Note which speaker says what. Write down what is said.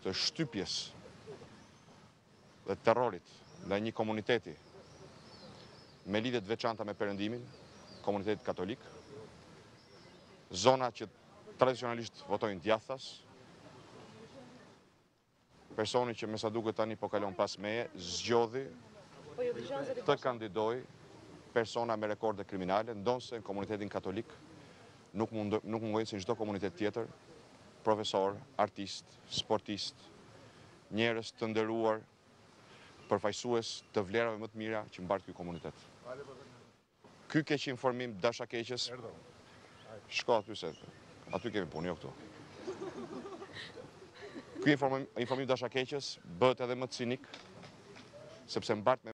Speaker 1: të shtypjes dhe terrorit ndaj një komuniteti me lidhje të veçanta me Perëndimin, komunitetit katolik, zona që tradicionalisht votojnë djathtas, personi që me sa duket tani po kalon pas meje, zgjodhi të kandidoj persona me rekorde kriminale, ndonse në komunitetin katolik nuk mungojnë si çdo komunitet tjetër, profesor, artist, sportist, njerëz të nderuar, përfaqësues të vlerave më të mira që mbart ky komunitet. Ky keq informim dashakeqës, shko aty se aty kemi punë, jo këtu. Ky informim dashakeqës bëhet edhe më cinik, sepse mbart me